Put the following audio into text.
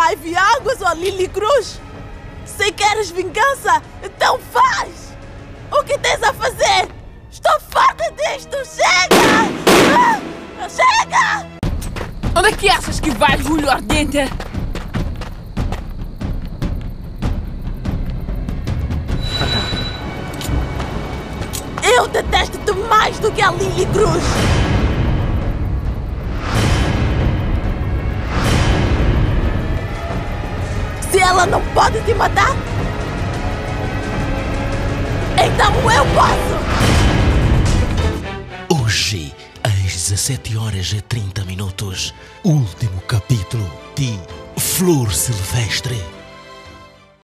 Ivy Águas ou a Lily Cruz? Se queres vingança, então faz! O que tens a fazer? Estou farta disto! Chega! Chega! Onde é que achas que vai, Julio Ardente? Eu detesto-te mais do que a Lily Cruz! Se ela não pode te matar, então eu posso! Hoje, às 17h30, último capítulo de Flor Silvestre.